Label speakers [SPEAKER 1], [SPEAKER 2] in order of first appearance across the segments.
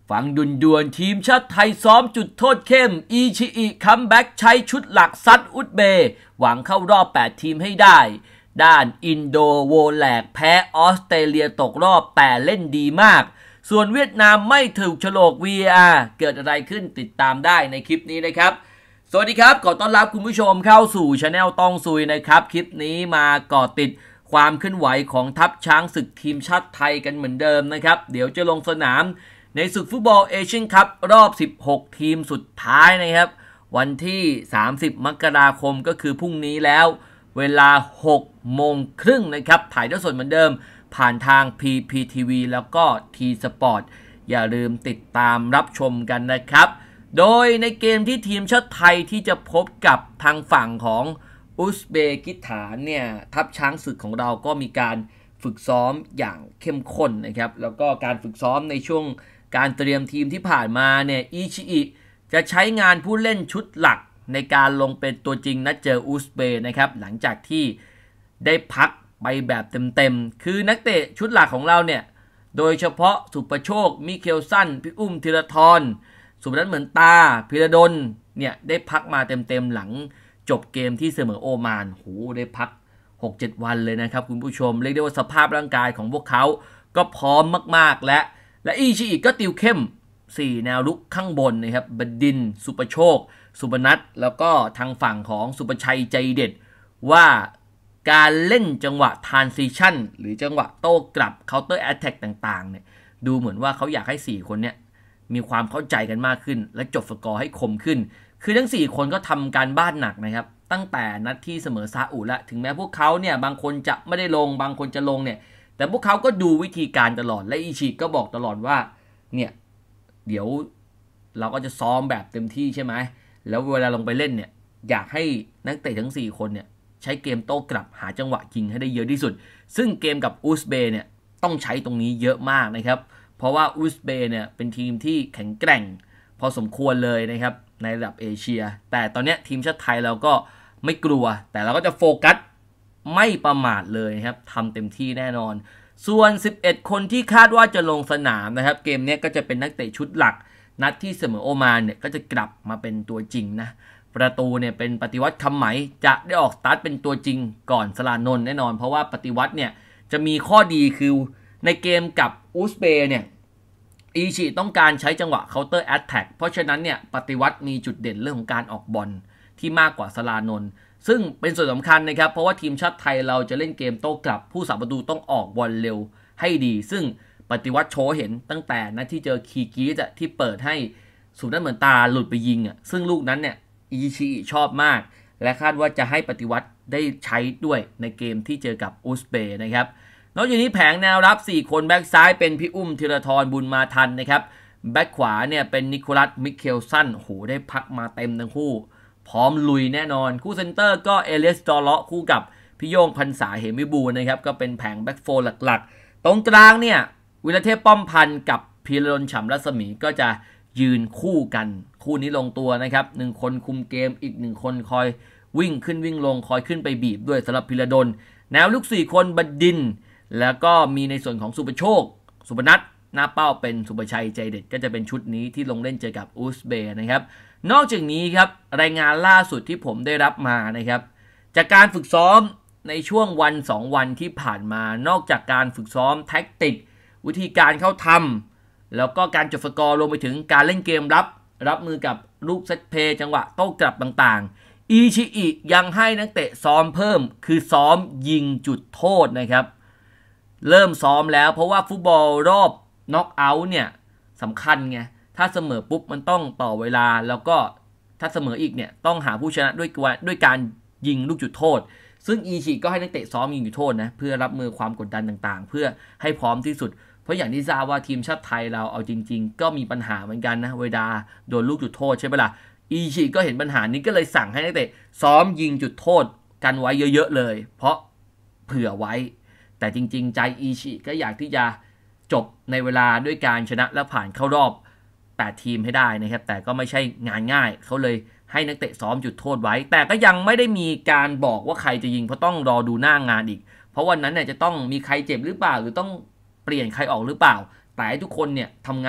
[SPEAKER 1] ฝั่งด่วนทีมชาติไทยซ้อมจุดโทษเข้มอิชิอิคัมแบ็กใช้ชุดหลักซัดอุซเบย์หวังเข้ารอบ8ทีมให้ได้ด้านอินโดโวแลกแพ้ออสเตรเลียตกรอบแต่เล่นดีมากส่วนเวียดนามไม่ถูกโฉลก VAR เกิดอะไรขึ้นติดตามได้ในคลิปนี้นะครับสวัสดีครับขอต้อนรับคุณผู้ชมเข้าสู่ Channel ต้องซุยนะครับคลิปนี้มาก่อติดความเคลื่อนไหวของทัพช้างศึกทีมชาติไทยกันเหมือนเดิมนะครับเดี๋ยวจะลงสนามในศึกฟุตบอลเอเชียนคัพรอบ16ทีมสุดท้ายนะครับวันที่30มกราคมก็คือพรุ่งนี้แล้วเวลา6โมงครึ่งนะครับถ่ายทอดสดเหมือนเดิมผ่านทาง PPTV แล้วก็ T-Sport อย่าลืมติดตามรับชมกันนะครับโดยในเกมที่ทีมชาติไทยที่จะพบกับทางฝั่งของอุซเบกิสถานเนี่ยทัพช้างศึกของเราก็มีการฝึกซ้อมอย่างเข้มข้นนะครับแล้วก็การฝึกซ้อมในช่วงการเตรียมทีมที่ผ่านมาเนี่ยอิชิอิจะใช้งานผู้เล่นชุดหลักในการลงเป็นตัวจริงนัดเจออุซเบย์นะครับหลังจากที่ได้พักไปแบบเต็มๆคือนักเตะชุดหลักของเราเนี่ยโดยเฉพาะสุประโชคมิเคลสันพี่อุ้มธีรทรสุพนัทเหมือนตาพิรดลเนี่ยได้พักมาเต็มๆหลังจบเกมที่เสมอโอมานโหได้พัก 6-7 วันเลยนะครับคุณผู้ชมเรียกได้ว่าสภาพร่างกายของพวกเขาก็พร้อมมากๆและอิชิอิก็ติวเข้ม4แนวรุกข้างบนนะครับบดินทร์สุประโชคสุพนัทแล้วก็ทางฝั่งของสุประชัยใจเด็ดว่าการเล่นจังหวะ transition หรือจังหวะโต้กลับ counter attack ต่างๆเนี่ยดูเหมือนว่าเขาอยากให้4คนเนี่ยมีความเข้าใจกันมากขึ้นและจบสกอร์ให้คมขึ้นคือทั้ง4คนก็ทำการบ้านหนักนะครับตั้งแต่นัดที่เสมอซาอุละถึงแม้พวกเขาเนี่ยบางคนจะไม่ได้ลงบางคนจะลงเนี่ยแต่พวกเขาก็ดูวิธีการตลอดและอิชิก็บอกตลอดว่าเนี่ยเดี๋ยวเราก็จะซ้อมแบบเต็มที่ใช่ไหมแล้วเวลาลงไปเล่นเนี่ยอยากให้นักเตะทั้ง4คนเนี่ยใช้เกมโต้กลับหาจังหวะยิงให้ได้เยอะที่สุดซึ่งเกมกับอุซเบย์เนี่ยต้องใช้ตรงนี้เยอะมากนะครับเพราะว่าอุซเบย์เนี่ยเป็นทีมที่แข็งแกร่งพอสมควรเลยนะครับในระดับเอเชียแต่ตอนนี้ทีมชาติไทยเราก็ไม่กลัวแต่เราก็จะโฟกัสไม่ประมาทเลยนะครับทำเต็มที่แน่นอนส่วน11คนที่คาดว่าจะลงสนามนะครับเกมนี้ก็จะเป็นนักเตะชุดหลักนัดที่เสมอโอมานเนี่ยก็จะกลับมาเป็นตัวจริงนะประตูเนี่ยเป็นปฏิวัติคำไหมจะได้ออกสตาร์ทเป็นตัวจริงก่อนสลานนท์แน่นอนเพราะว่าปฏิวัติเนี่ยจะมีข้อดีคือในเกมกับอุซเบย์เนี่ยอิชิต้องการใช้จังหวะ counter attack เพราะฉะนั้นเนี่ยปฏิวัติมีจุดเด่นเรื่องของการออกบอลที่มากกว่าสลานนท์ซึ่งเป็นส่วนสำคัญนะครับเพราะว่าทีมชาติไทยเราจะเล่นเกมโต้กลับผู้สาประตูต้องออกบอลเร็วให้ดีซึ่งปฏิวัติโชว์เห็นตั้งแต่นัดที่เจอคีกีสที่เปิดให้สุนัขเหมือนตาหลุดไปยิงซึ่งลูกนั้นเนี่ยอิชิชอบมากและคาดว่าจะให้ปฏิวัติได้ใช้ด้วยในเกมที่เจอกับอุซเบย์นะครับนอกจากนี้แผงแนวรับ4คนแบ็กซ้ายเป็นพี่อุ้มธีรทรบุญมาทันนะครับแบ็กขวาเนี่ยเป็นนิโคลัสมิเคลสันโหได้พักมาเต็มทั้งคู่พร้อมลุยแน่นอนคู่เซนเตอร์ก็เอเลสดอเลาะคู่กับพี่โยงพรรษาเหมวิบูลนะครับก็เป็นแผงแบ็กโฟร์หลักๆตรงกลางเนี่ยวิรเทพป้อมพันธ์กับพีรดลฉ่ำรัศมีก็จะยืนคู่กันคู่นี้ลงตัวนะครับ1คนคุมเกมอีก1คนคอยวิ่งขึ้นวิ่งลงคอยขึ้นไปบีบด้วยสำหรับพีรดลแนวลุก4คนบดินทร์แล้วก็มีในส่วนของสุประโชคสุพนัทหน้าเป้าเป็นสุประชัยใจเด็ดก็จะเป็นชุดนี้ที่ลงเล่นเจอกับอุซเบย์นะครับนอกจากนี้ครับรายงานล่าสุดที่ผมได้รับมานะครับจากการฝึกซ้อมในช่วงวัน2วันที่ผ่านมานอกจากการฝึกซ้อมแท็กติกวิธีการเข้าทำแล้วก็การจบสกอร์รวมไปถึงการเล่นเกมรับมือกับลูกเซตเพย์จังหวะโต้กลับต่างๆอิชิอิยังให้นักเตะซ้อมเพิ่มคือซ้อมยิงจุดโทษนะครับเริ่มซ้อมแล้วเพราะว่าฟุตบอลรอบน็อกเอาท์เนี่ยสำคัญไงถ้าเสมอปุ๊บมันต้องต่อเวลาแล้วก็ถ้าเสมออีกเนี่ยต้องหาผู้ชนะด้วยการยิงลูกจุดโทษซึ่งอิชิก็ให้นักเตะซ้อมยิงจุดโทษนะเพื่อรับมือความกดดันต่างๆเพื่อให้พร้อมที่สุดเพราะอย่างที่ทราบว่าทีมชาติไทยเราเอาจริงๆก็มีปัญหาเหมือนกันนะเวลาโดนลูกจุดโทษใช่ไหมล่ะอิชิก็เห็นปัญหานี้ก็เลยสั่งให้นักเตะซ้อมยิงจุดโทษกันไว้เยอะๆเลยเพราะเผื่อไว้แต่จริงๆใจอิชิก็อยากที่จะจบในเวลาด้วยการชนะและผ่านเข้ารอบ8ทีมให้ได้นะครับแต่ก็ไม่ใช่งานง่ายเขาเลยให้นักเตะซ้อมจุดโทษไว้แต่ก็ยังไม่ได้มีการบอกว่าใครจะยิงเพราะต้องรอดูหน้างานอีกเพราะวันนั้นเนี่ยจะต้องมีใครเจ็บหรือเปล่าหรือต้องเปลี่ยนใครออกหรือเปล่าแต่ทุกคนเนี่ยทำงานหนัก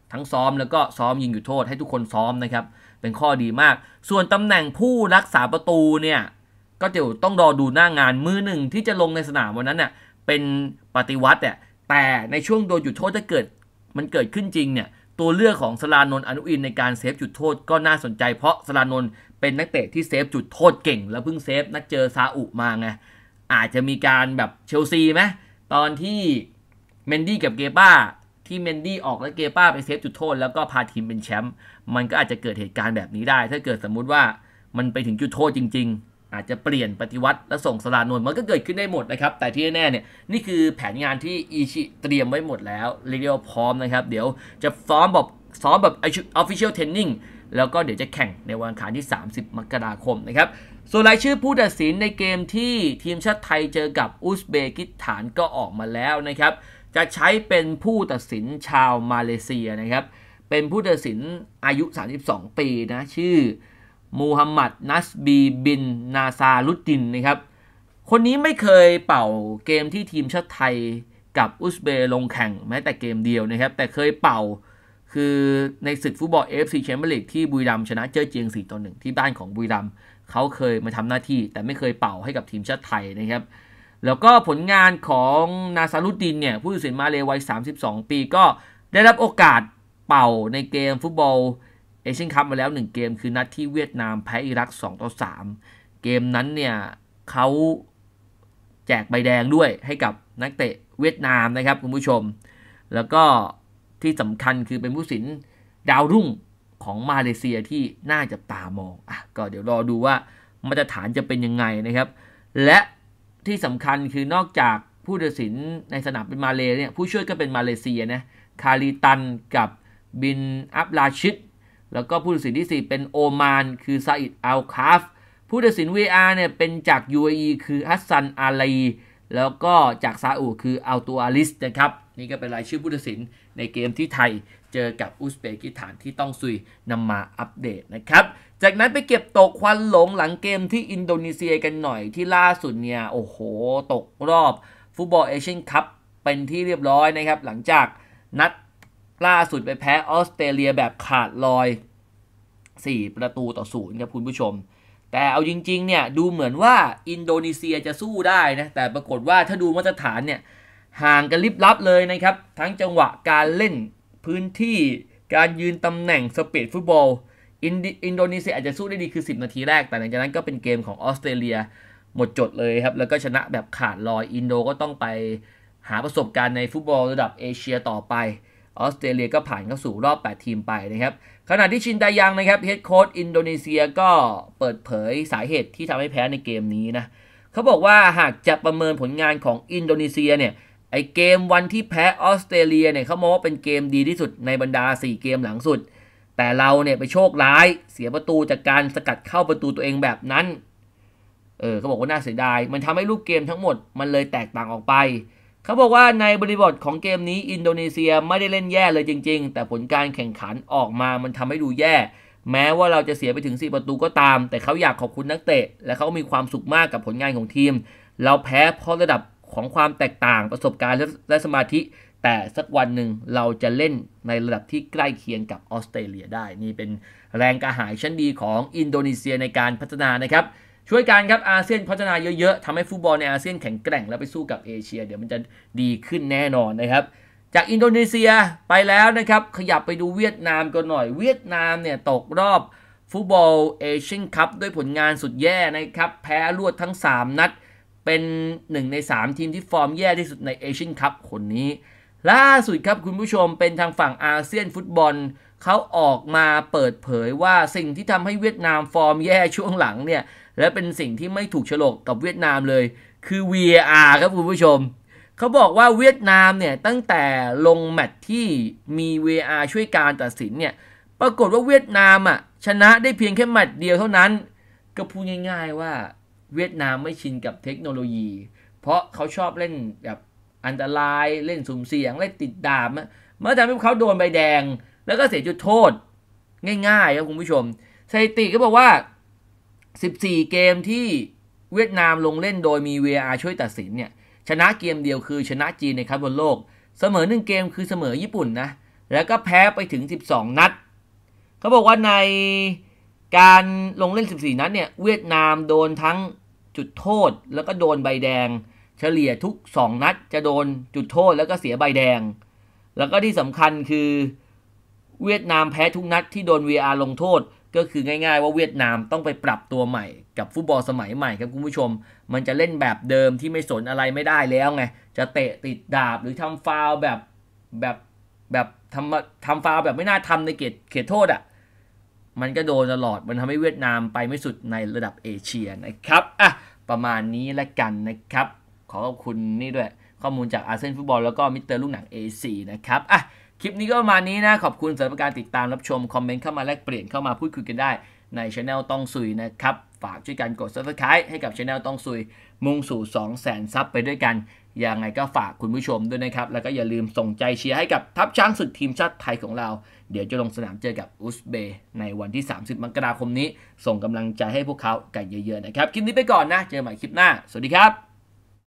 [SPEAKER 1] ทั้งซ้อมแล้วก็ซ้อมยิงจุดโทษให้ทุกคนซ้อมนะครับเป็นข้อดีมากส่วนตำแหน่งผู้รักษาประตูเนี่ยก็เดี๋ยวต้องรอดูหน้างานมือหนึ่งที่จะลงในสนามวันนั้นเนี่ยเป็นปฏิวัติแต่ในช่วงโดนจุดโทษถ้าเกิดมันเกิดขึ้นจริงเนี่ยตัวเลือกของสรานนท์ อนุอินทร์ในการเซฟจุดโทษก็น่าสนใจเพราะสรานนท์เป็นนักเตะที่เซฟจุดโทษเก่งแล้วเพิ่งเซฟนัดเจอซาอุมาไงอาจจะมีการแบบเชลซีไหมตอนที่เมนดี้กับเกป้าที่เมนดี้ออกแล้วเกป้าไปเซฟจุดโทษแล้วก็พาทีมเป็นแชมป์มันก็อาจจะเกิดเหตุการณ์แบบนี้ได้ถ้าเกิดสมมุติว่ามันไปถึงจุดโทษจริงๆอาจจะเปลี่ยนปฏิวัติและส่งสรานนท์มันก็เกิดขึ้นได้หมดนะครับแต่ที่แน่ๆเนี่ยนี่คือแผนงานที่อิชิเตรียมไว้หมดแล้วเรียกว่าพร้อมนะครับเดี๋ยวจะซ้อมแบบ official training แล้วก็เดี๋ยวจะแข่งในวันอังคารที่30 มกราคมนะครับส่วนรายชื่อผู้ตัดสินในเกมที่ทีมชาติไทยเจอกับอุซเบกิสถานก็ออกมาแล้วนะครับจะใช้เป็นผู้ตัดสินชาวมาเลเซียนะครับเป็นผู้ตัดสินอายุ32 ปีนะชื่อมูฮัมหมัดนัสบีบินนาซาลุดดินนะครับคนนี้ไม่เคยเป่าเกมที่ทีมชาติไทยกับอุซเบย์ลงแข่งแม้แต่เกมเดียวนะครับแต่เคยเป่าคือในศึกฟุตบอล AFC Champions League ที่บุรีรัมย์ชนะเจ้อเจียง 4-1 ที่บ้านของบุรีรัมย์เขาเคยมาทำหน้าที่แต่ไม่เคยเป่าให้กับทีมชาติไทยนะครับแล้วก็ผลงานของนาซาลุดดินเนี่ยผู้ตัดสินมาเลวัย32 ปีก็ได้รับโอกาสเป่าในเกมฟุตบอลเอเชียนคัพมาแล้ว1เกมคือนัดที่เวียดนามแพ้อิรัก 2-3 เกมนั้นเนี่ยเขาแจกใบแดงด้วยให้กับนักเตะเวียดนามนะครับคุณผู้ชมแล้วก็ที่สำคัญคือเป็นผู้ตัดสินดาวรุ่งของมาเลเซียที่น่าจะตามองก็เดี๋ยวรอดูว่ามาตรฐานจะเป็นยังไงนะครับและที่สำคัญคือนอกจากผู้ตัดสินในสนามเป็นมาเลเนี่ยผู้ช่วยก็เป็นมาเลเซียนะคาริตันกับบินอับลาชิดแล้วก็ผู้ตัดสินที่4เป็นโอมานคือซาอิดอัลคาฟผู้ตัดสิน VR เนี่ยเป็นจาก UAE คือฮัสซันอาลีแล้วก็จากซาอุคืออัลตูอาลิสนะครับนี่ก็เป็นรายชื่อผู้ตัดสินในเกมที่ไทยเจอกับอุซเบกิสถานที่ต้องซุยนำมาอัปเดตนะครับจากนั้นไปเก็บตกควันหลงหลังเกมที่อินโดนีเซียกันหน่อยที่ล่าสุดเนี่ยโอ้โหตกรอบฟุตบอลเอเชียนคัพเป็นที่เรียบร้อยนะครับหลังจากนัดล่าสุดไปแพ้ออสเตรเลียแบบขาดลอย4-0ครับคุณผู้ชมแต่เอาจริงๆเนี่ยดูเหมือนว่าอินโดนีเซียจะสู้ได้นะแต่ปรากฏว่าถ้าดูมาตรฐานเนี่ยห่างกันลิบลับเลยนะครับทั้งจังหวะการเล่นพื้นที่การยืนตำแหน่งสปีดฟุตบอลอินโดนีเซียอาจจะสู้ได้ดีคือ10 นาทีแรกแต่หลังจากนั้นก็เป็นเกมของออสเตรเลียหมดจดเลยครับแล้วก็ชนะแบบขาดลอยอินโดก็ต้องไปหาประสบการณ์ในฟุตบอลระดับเอเชียต่อไปออสเตรเลียก็ผ่านเข้าสู่รอบ8ทีมไปนะครับขณะที่ชินดายังนะครับเฮดโค้ชอินโดนีเซียก็เปิดเผยสาเหตุที่ทำให้แพ้ในเกมนี้นะเขาบอกว่าหากจะประเมินผลงานของอินโดนีเซียเนี่ยไอเกมวันที่แพ้ออสเตรเลียเนี่ยเขามองว่าเป็นเกมดีที่สุดในบรรดา4เกมหลังสุดแต่เราเนี่ยไปโชคร้ายเสียประตูจากการสกัดเข้าประตูตัวเองแบบนั้นเขาบอกว่าน่าเสียดายมันทำให้รูปเกมทั้งหมดมันเลยแตกต่างออกไปเขาบอกว่าในบริบทของเกมนี้อินโดนีเซียไม่ได้เล่นแย่เลยจริงๆแต่ผลการแข่งขันออกมามันทำให้ดูแย่แม้ว่าเราจะเสียไปถึง4ประตูก็ตามแต่เขาอยากขอบคุณนักเตะและเขามีความสุขมากกับผลงานของทีมเราแพ้เพราะระดับของความแตกต่างประสบการณ์และสมาธิแต่สักวันหนึ่งเราจะเล่นในระดับที่ใกล้เคียงกับออสเตรเลียได้นี่เป็นแรงกระหายชั้นดีของอินโดนีเซียในการพัฒนานะครับช่วยกันครับอาเซียนพัฒนาเยอะๆทำให้ฟุตบอลในอาเซียนแข็งแกร่งแล้วไปสู้กับเอเชียเดี๋ยวมันจะดีขึ้นแน่นอนนะครับจากอินโดนีเซียไปแล้วนะครับขยับไปดูเวียดนามกันหน่อยเวียดนามเนี่ยตกรอบฟุตบอลเอเชียนคัพด้วยผลงานสุดแย่นะครับแพ้รวดทั้ง3นัดเป็น1ใน3ทีมที่ฟอร์มแย่ที่สุดในเอเชียนคัพคนนี้ล่าสุดครับคุณผู้ชมเป็นทางฝั่งอาเซียนฟุตบอลเขาออกมาเปิดเผยว่าสิ่งที่ทำให้เวียดนามฟอร์มแย่ช่วงหลังเนี่ยและเป็นสิ่งที่ไม่ถูกโฉลกกับเวียดนามเลยคือ VAR ครับคุณผู้ชมเขาบอกว่าเวียดนามเนี่ยตั้งแต่ลงแมตช์ที่มี VAR ช่วยการตัดสินเนี่ยปรากฏว่าเวียดนามชนะได้เพียงแค่แมตช์เดียวเท่านั้นก็พูดง่ายๆว่าเวียดนามไม่ชินกับเทคโนโลยีเพราะเขาชอบเล่นแบบอันตรายเล่นสุ่มเสี่ยงเล่นติดดาบมันทำให้เขาโดนใบแดงแล้วก็เสียจุดโทษง่ายๆครับคุณผู้ชมสถิติก็บอกว่า14เกมที่เวียดนามลงเล่นโดยมี VAR ช่วยตัดสินเนี่ยชนะเกมเดียวคือชนะจีนในคัพบอลโลกเสมอ1เกมคือเสมอญี่ปุ่นนะแล้วก็แพ้ไปถึง12นัดเขาบอกว่าในการลงเล่น14นัดเนี่ยเวียดนามโดนทั้งจุดโทษแล้วก็โดนใบแดงเฉลี่ยทุก2นัดจะโดนจุดโทษแล้วก็เสียใบแดงแล้วก็ที่สำคัญคือเวียดนามแพ้ทุกนัดที่โดน VAR ลงโทษก็คือง่ายๆว่าเวียดนามต้องไปปรับตัวใหม่กับฟุตบอลสมัยใหม่ครับคุณผู้ชมมันจะเล่นแบบเดิมที่ไม่สนอะไรไม่ได้แล้วไงจะเตะติดดาบหรือทำฟาวล์แบบทำฟาวล์แบบไม่น่าทำในเขตโทษอ่ะมันก็โดนตลอดมันทำให้เวียดนามไปไม่สุดในระดับเอเชียนะครับอ่ะประมาณนี้ละกันนะครับขอขอบคุณนี่ด้วยข้อมูลจากอาเซียนฟุตบอลแล้วก็มิสเตอร์ลูกหนัง A4 นะครับอ่ะคลิปนี้ก็ประมาณนี้นะขอบคุณสำหรับการติดตามรับชมคอมเมนต์เข้ามาแลกเปลี่ยนเข้ามาพูดคุยกันได้ใน Channel ต้องซุยนะครับฝากช่วยกันกด Subscribe ให้กับ Channel ต้องซุยมุ่งสู่ 200,000 ซับไปด้วยกันยังไงก็ฝากคุณผู้ชมด้วยนะครับแล้วก็อย่าลืมส่งใจเชียร์ให้กับทัพช้างศึกทีมชาติไทยของเราเดี๋ยวจะลงสนามเจอกับอุซเบย์ในวันที่30มกราคมนี้ส่งกำลังใจให้พวกเขากันเยอะๆนะครับคลิปนี้ไปก่อนนะเจอกันใหม่คลิปหน้าสวัสดีครับ